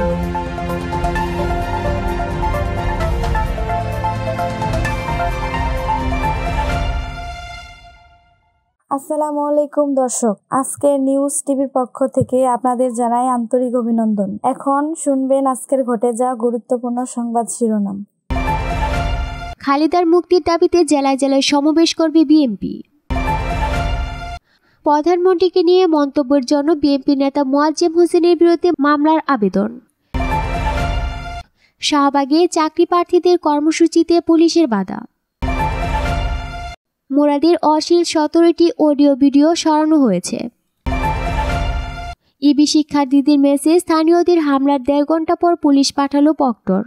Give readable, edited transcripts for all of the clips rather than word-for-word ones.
আসসালামু আলাইকুম দর্শক, আজকে নিউজ টিভির পক্ষ থেকে আপনাদের জানাই আন্তরিক অভিনন্দন। এখন শুনবেন আজকের ঘটে যাওয়া গুরুত্বপূর্ণ সংবাদ শিরোনাম। খালেদার মুক্তির দাবিতে জেলায় জেলায় সমাবেশ করবে বিএনপি। প্রধানমন্ত্রীকে নিয়ে মন্তব্যের জন্য বিএনপি নেতা মোয়াজ্জেম হোসেনের বিরুদ্ধে মামলার আবেদন। শাহবাগে চাকরি প্রার্থীদের কর্মসূচিতে পুলিশের বাধা। মুরাদের অশ্লীল 17টি অডিও ভিডিও সরানো হয়েছে। ইবি শিক্ষার্থীদের মেসে স্থানীয়দের হামলার 1.5 ঘন্টা পর পুলিশ পাঠালো প্রক্টর।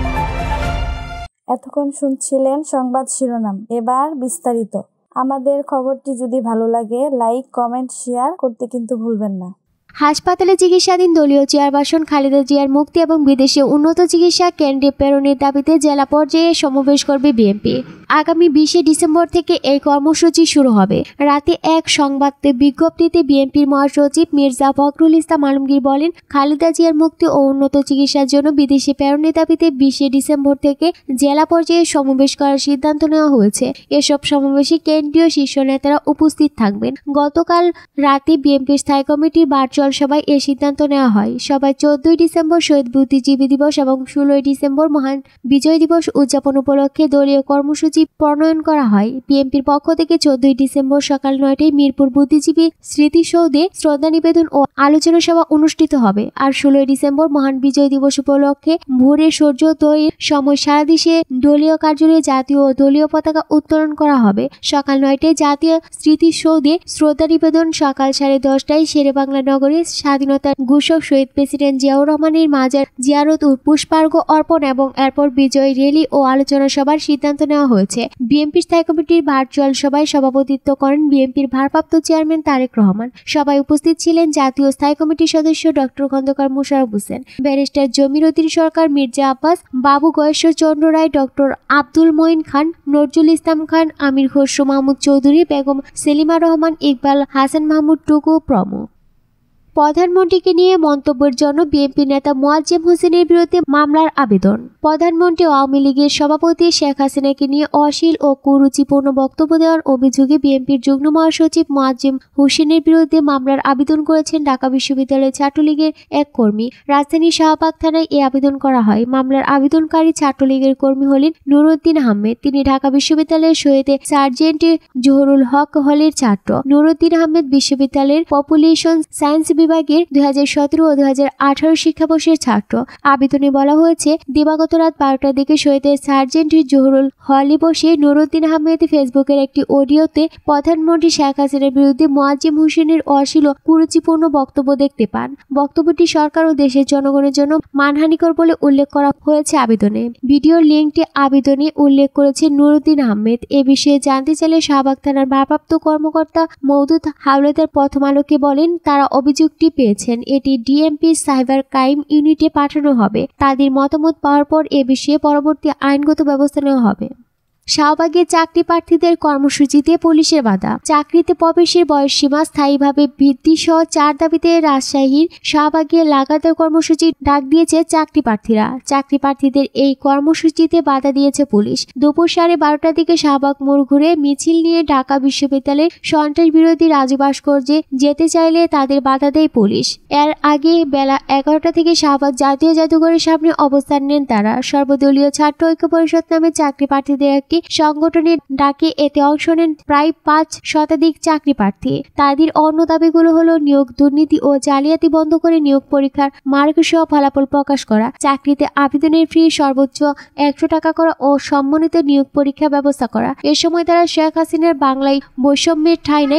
এতক্ষণ শুনছিলেন সংবাদ শিরোনাম, এবার বিস্তারিত। আমাদের খবরটি যদি ভালো লাগে লাইক, কমেন্ট, শেয়ার করতে কিন্তু ভুলবেন না। হাসপাতালে চিকিৎসাধীন দলীয় চেয়ারপারসন খালেদা জিয়ার মুক্তি এবং বিদেশে উন্নত চিকিৎসা কেন্দ্রে প্রেরণের দাবিতে জেলা পর্যায়ে সমাবেশ করবে বিএনপি। আগামী 20 ডিসেম্বর থেকে এই কর্মসূচি শুরু হবে। রাতে এক সংবাদ বিজ্ঞপ্তিতে বিএনপির মহাসচিব মির্জা ফখরুল ইসলাম আলমগীর বলেন, খালেদা জিয়ার মুক্তি ও উন্নত চিকিৎসার জন্য বিদেশে প্রেরণের দাবিতে 20 ডিসেম্বর থেকে জেলা পর্যায়ে সমাবেশ করার সিদ্ধান্ত নেওয়া হয়েছে। এসব সমাবেশে কেন্দ্রীয় শীর্ষ নেতারা উপস্থিত থাকবেন। গতকাল রাতে বিএনপির স্থায়ী কমিটির ভার্চুয়াল সভায় এ সিদ্ধান্ত নেওয়া হয়। সভায় 14 ডিসেম্বর শহীদ বুদ্ধিজীবী দিবস এবং 16 ডিসেম্বর মহান বিজয় দিবস উদযাপন উপলক্ষে দলীয় কর্মসূচি প্রণয়ন করা হয়। বিএনপির পক্ষ থেকে 14 ডিসেম্বর সকাল 9টায় মিরপুর বুদ্ধিজীবী স্মৃতিসৌধে শ্রদ্ধা নিবেদন ও আলোচনা সভা অনুষ্ঠিত হবে। আর 16 ডিসেম্বর মহান বিজয় দিবস উপলক্ষে ভোরে সূর্যোদয়ের সময় সারা দেশে দলীয় কার্যালয়ে জাতীয় ও দলীয় পতাকা উত্তোলন করা হবে। সকাল 9টায় জাতীয় স্মৃতিসৌধে শ্রদ্ধা নিবেদন, সকাল 10:30টায় শেরেবাংলা নগরে স্বাধীনতার ঘোষক শহীদ প্রেসিডেন্ট জিয়াউর রহমানের মাজার জিয়ারত ও পুষ্পার্ঘ্য অর্পণ এবং এরপর বিজয় র্যালি ও আলোচনা সভার সিদ্ধান্ত নেওয়া হয়েছে। বিএনপি স্থায়ী কমিটির ভার্চুয়াল সভায় সভাপতিত্ব করেন বিএনপির ভারপ্রাপ্ত চেয়ারম্যান তারেক রহমান। সভায় উপস্থিত ছিলেন জাতীয় স্থায়ী কমিটির সদস্য doctor Khandakar Mosharraf Hossain, barrister Jamir Uddin Sarkar, Mirza Abbas, Babu Goyeshwar Chandra Roy, doctor Abdul Moin Khan, Nazrul Islam Khan, Amir Khasru Mahmud Chowdhury, Begum Selima Rahman, Iqbal Hasan Mahmud Tuku প্রমুখ। প্রধানমন্ত্রীকে নিয়ে মন্তব্যের জন্য বিএনপি নেতা মোয়াজ্জেম হোসেনের বিরুদ্ধে মামলার আবেদন। প্রধানমন্ত্রী আওয়ামী লীগের সভাপতি শেখ হাসিনাকে নিয়ে অশ্লীল ও কুরুচিপূর্ণ বক্তব্য দেওয়ার অভিযোগে বিএনপির যুগ্ম মহাসচিব মোয়াজ্জেম হোসেনের বিরুদ্ধে মামলার আবেদন করেছেন ঢাকা বিশ্ববিদ্যালয়ের ছাত্রলীগের এক কর্মী। রাজধানীর শাহবাগ থানায় এ আবেদন করা হয়। মামলার আবেদনকারী ছাত্রলীগের কর্মী হলেন নুরুদ্দিন আহমেদ। তিনি ঢাকা বিশ্ববিদ্যালয়ের শহীদ সার্জেন্ট জহুরুল হক হলের ছাত্র। নুরুদ্দিন আহমেদ বিশ্ববিদ্যালয়ের পপুলেশন সায়েন্স বিভাগের 2017 ও 2018 শিক্ষাবর্ষের ছাত্র। আবেদনে বলা হয়েছে, দিবাগত রাত 12টার দিকে শহীদের সার্জেন্ট জহুরুল হলে বসে নুরুদ্দিন আহমেদ ফেসবুকের একটি অডিওতে প্রধানমন্ত্রী শেখ হাসিনার বিরুদ্ধে মোয়াজ্জেম হোসেনের অশ্লীল কুরুচিপূর্ণ বক্তব্য দেখতে পান। বক্তব্যটি সরকার ও দেশের জনগণের জন্য মানহানিকর বলে উল্লেখ করা হয়েছে আবেদনে। ভিডিওর লিঙ্কটি আবেদনে উল্লেখ করেছে নুরুদ্দিন আহমেদ। এ বিষয়ে জানতে চাইলে শাহবাগ থানার ভারপ্রাপ্ত কর্মকর্তা মওদুদ হাওলাদার প্রথম আলোকে বলেন, তারা অভিযোগটি পেয়েছেন। এটি ডিএমপি সাইবার ক্রাইম ইউনিটে পাঠানো হবে। তাদের মতামত পাওয়ার পর এ বিষয়ে পরবর্তী আইনগত ব্যবস্থা নেওয়া হবে। শাহবাগে চাকরি প্রার্থীদের কর্মসূচিতে পুলিশের বাধা। চাকরিতে প্রবেশের বয়সসীমা স্থায়ীভাবে বৃদ্ধি সহ 4 দাবিতে রাজশাহীর শাহবাগে লাগাতার কর্মসূচি ডাক দিয়েছে চাকরি প্রার্থীরা। চাকরি প্রার্থীদের এই কর্মসূচিতে বাধা দিয়েছে পুলিশ। দুপুর 12:30টার দিকে শাহবাগ মোড় ঘুরে মিছিল নিয়ে ঢাকা বিশ্ববিদ্যালয়ের সন্ত্রাস বিরোধী রাজু ভাস্কর্যে যেতে চাইলে তাদের বাধা দেয় পুলিশ। এর আগে বেলা 11টা থেকে শাহবাগ জাতীয় জাদুঘরের সামনে অবস্থান নেন তারা। সর্বদলীয় ছাত্র ঐক্য পরিষদ নামে চাকরি প্রার্থীদের একটি সংগঠনের ডাকে এতে অংশ নেন প্রায় 5 শতাধিক চাকরি প্রার্থী। তাদের অন্য দাবিগুলো হলো নিয়োগ দুর্নীতি ও জালিয়াতি বন্ধ করে নিয়োগ পরীক্ষার মার্ক সহ ফলাফল প্রকাশ করা, চাকরিতে আবেদনের ফি সর্বোচ্চ 100 টাকা করা ও সম্মানিত নিয়োগ পরীক্ষা ব্যবস্থা করা। এ সময় তারা শেখ হাসিনার বাংলায় বৈষম্যের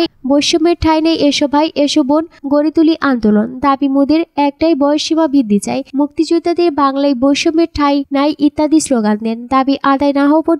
ঠাঁই নেই এসো ভাই এসো বোন গড়ে তুলি আন্দোলন। দাবি মোদের একটাই, বয়সসীমা বৃদ্ধি চাই, মুক্তিযোদ্ধাদের বাংলায় বৈষম্যের ঠাঁই নাই ইত্যাদি স্লোগান দেন। দাবি আদায় না হওয়া পর্যন্ত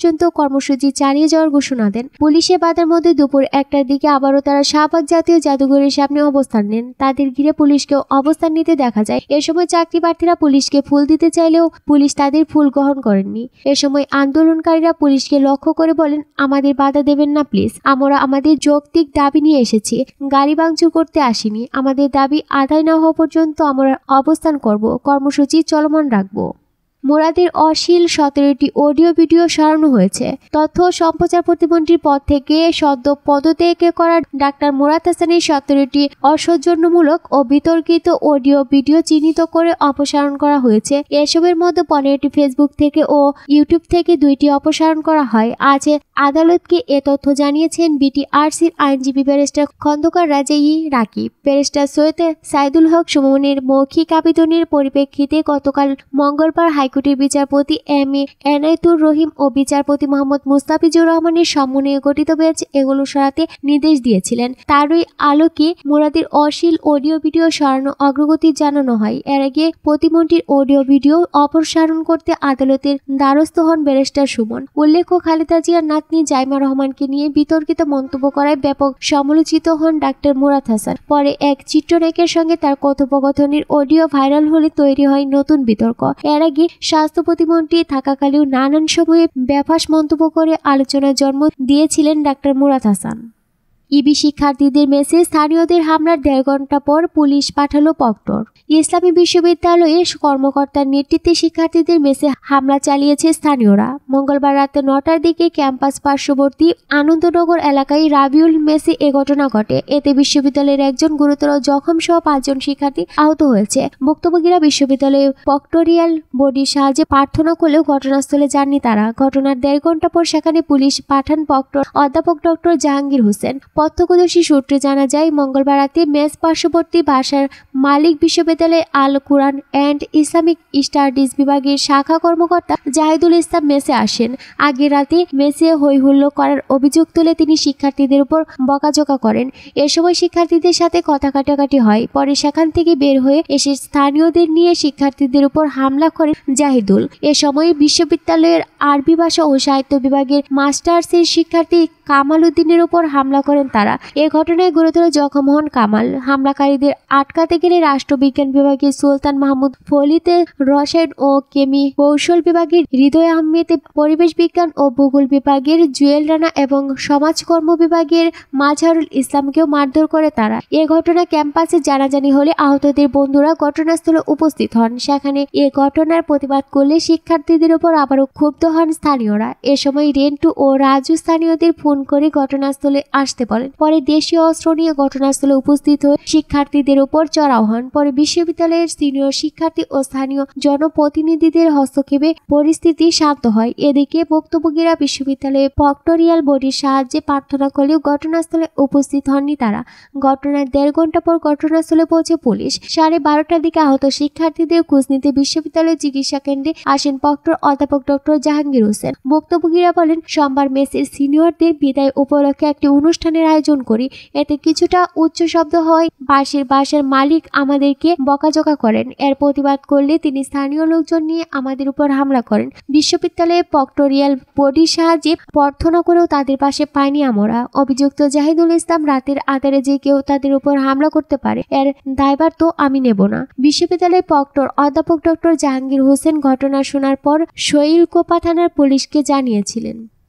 কর্মসূচি চালিয়ে যাওয়ার ঘোষণা দেন। পুলিশের বাধার মধ্যে দুপুর 1টার দিকে আবারও তারা শাহবাগ জাতীয় জাদুঘরের সামনে অবস্থান নেন। তাদের ঘিরে পুলিশকেও অবস্থান নিতে দেখা যায়। এ সময় চাকরি প্রার্থীরা পুলিশকে ফুল দিতে চাইলেও পুলিশ তাদের ফুল গ্রহণ করেননি। এ সময় আন্দোলনকারীরা পুলিশকে লক্ষ্য করে বলেন, আমাদের বাধা দেবেন না প্লিজ, আমরা আমাদের যৌক্তিক দাবি নিয়ে এসেছি, গাড়ি ভাঙচুর করতে আসিনি। আমাদের দাবি আদায় না হওয়া পর্যন্ত আমরা অবস্থান করব, কর্মসূচি চলমান রাখবো। মুরাদের অশ্লীল 17টি অডিও ভিডিও সরানো হয়েছে। তথ্য ও সম্প্রচার প্রতিমন্ত্রীর পদ থেকে সদ্য পদত্যাগ করা ডাক্তার মুরাদ হাসানের 17টি অসৌজন্যমূলক ও বিতর্কিত অডিও ভিডিও চিহ্নিত করে অপসারণ করা হয়েছে। এসবের মধ্যে 15টি ফেসবুক থেকে ও ইউটিউব থেকে 2টি অপসারণ করা হয়। আজ আদালতকে এ তথ্য জানিয়েছেন বিটিআরসির আইনজীবী ব্যারিস্টার খন্দকার রাজেই রাকিব। ব্যারিস্টার সৈয়দ সাইদুল হক সুমনের মৌখিক আবেদনের পরিপ্রেক্ষিতে গতকাল মঙ্গলবার হাইকোর্টের বিচারপতি এম এ এনায়েতুর রহিম ও বিচারপতি মোহাম্মদ মুস্তাফিজুর রহমানের সমন্বয়ে গঠিত বেঞ্চ এগুলো সরাতে নির্দেশ দিয়েছিলেন। তারই আলোকে মুরাদের অশ্লীল অডিও ভিডিও সরানো অগ্রগতি জানানো হয়। এর আগে প্রতিমন্ত্রীর অডিও ভিডিও অপসারণ করতে আদালতের দ্বারস্থ হন ব্যারিস্টার সুমন। উল্লেখ্য, খালেদা জিয়ার নাতনি জাইমা রহমানকে নিয়ে বিতর্কিত মন্তব্য করায় ব্যাপক সমালোচিত হন ডাক্তার মুরাদ হাসান। পরে এক চিত্রনায়কের সঙ্গে তার কথোপকথনের অডিও ভাইরাল হলে তৈরি হয় নতুন বিতর্ক। এর আগে স্বাস্থ্য প্রতিমন্ত্রী থাকাকালেও নানান সময়ে বেফাঁস মন্তব্য করে আলোচনার জন্ম দিয়েছিলেন ডাক্তার মুরাদ হাসান। ইবি শিক্ষার্থীদের মেসে স্থানীয়দের হামলার 1.5 ঘন্টা পর পুলিশ পাঠালো প্রক্টর। ইসলামী বিশ্ববিদ্যালয়ের কর্মকর্তার নেতৃত্বে শিক্ষার্থীদের মেসে হামলা চালিয়েছে স্থানীয়রা। মঙ্গলবার রাতে 9টার দিকে ক্যাম্পাস পার্শ্ববর্তী আনন্দনগর এলাকায় রাবিউল মেসে এ ঘটনা ঘটে। এতে বিশ্ববিদ্যালয়ের একজন গুরুতর জখম সহ 5 জন শিক্ষার্থী আহত হয়েছে। ভুক্তভোগীরা বিশ্ববিদ্যালয়ে প্রক্টোরিয়াল বডির সাহায্যে প্রার্থনা করলেও ঘটনাস্থলে যাননি তারা। ঘটনার 1.5 ঘন্টা পর সেখানে পুলিশ পাঠান প্রক্টর অধ্যাপক ডক্টর জাহাঙ্গীর হোসেন। প্রত্যক্ষদর্শী সূত্রে জানা যায়, মঙ্গলবার রাতে মেস পার্শ্ববর্তী বাসার মালিক বিশ্ববিদ্যালয়ের Al Quran and Islamic studies বিভাগের শাখা কর্মকর্তা জাহিদুল ইসলাম মেসে আসেন। আগের রাতে মেসে হইহুল্লো করার অভিযোগ তুলে তিনি শিক্ষার্থীদের উপর বকাঝকা করেন। এ সময় শিক্ষার্থীদের সাথে কথা কাটাকাটি হয়। পরে সেখান থেকে বের হয়ে এসে স্থানীয়দের নিয়ে শিক্ষার্থীদের উপর হামলা করেন জাহিদুল। এ সময় বিশ্ববিদ্যালয়ের আরবি ভাষা ও সাহিত্য বিভাগের মাস্টার্সের শিক্ষার্থী কামাল উদ্দিনের উপর হামলা করেন তারা। এ ঘটনায় গুরুতর জখম হন কামাল। হামলাকারীদের আটকাতে গেলে রাষ্ট্রবিজ্ঞান বিভাগের সুলতান মাহমুদ, ফলিতে রসায়ন ও কেমি কৌশল বিভাগের হৃদয় আহমেদ, পরিবেশ বিজ্ঞান ও ভূগোল বিভাগের জুয়েল রানা এবং সমাজকর্ম বিভাগের মাজহারুল ইসলামকেও মারধর করে তারা। এ ঘটনা ক্যাম্পাসে জানাজানি হলে আহতদের বন্ধুরা ঘটনাস্থলে উপস্থিত হন। সেখানে এ ঘটনার প্রতিবাদ করলে শিক্ষার্থীদের উপর আবারও ক্ষুব্ধ হন স্থানীয়রা। এ সময় রেন্টু ও রাজু স্থানীয়দের ফোন করে ঘটনাস্থলে আসতে বলেন। পরে দেশীয় অস্ত্র নিয়ে ঘটনাস্থলে উপস্থিত হয়ে শিক্ষার্থীদের উপর চড়াও হন। পরে বিশ্ববিদ্যালয়ের সিনিয়র শিক্ষার্থী ও স্থানীয় জনপ্রতিনিধিদের হস্তক্ষেপে পরিস্থিতি শান্ত হয়। এদিকে ভুক্তভোগীরা বিশ্ববিদ্যালয়ে প্রক্টোরিয়াল বডির সাহায্যে প্রার্থনা করলেও ঘটনাস্থলে উপস্থিত হননি তারা। ঘটনার 1.5 ঘন্টা পর ঘটনাস্থলে পৌঁছে পুলিশ। 12:30টার দিকে আহত শিক্ষার্থীদের খোঁজ নিতে বিশ্ববিদ্যালয়ের চিকিৎসা কেন্দ্রে আসেন প্রক্টর অধ্যাপক ডক্টর জাহাঙ্গীর হোসেন। ভুক্তভোগীরা বলেন, সোমবার মেসের সিনিয়রদের বিদায় উপলক্ষে একটি অনুষ্ঠানের আয়োজন করি। এতে কিছুটা উচ্চ শব্দ হয়। বাসার মালিক আমাদেরকে বকাঝকা করেন। এর প্রতিবাদ করলে তিনি স্থানীয় লোকজন নিয়ে আমাদের উপর হামলা করেন। বিশ্ববিদ্যালয়ে প্রক্টোরিয়াল বডির সাহায্যে প্রার্থনা করেও তাদের পাশে পাইনি আমরা। অভিযুক্ত জাহিদুল ইসলাম রাতের আধারে যে কেউ তাদের উপর হামলা করতে পারে, এর দায়ভার তো আমি নেব না। বিশ্ববিদ্যালয়ের প্রক্টর অধ্যাপক ডক্টর জাহাঙ্গীর হোসেন ঘটনা শোনার পর শৈলকুপা থানার পুলিশকে জানিয়েছিলেন।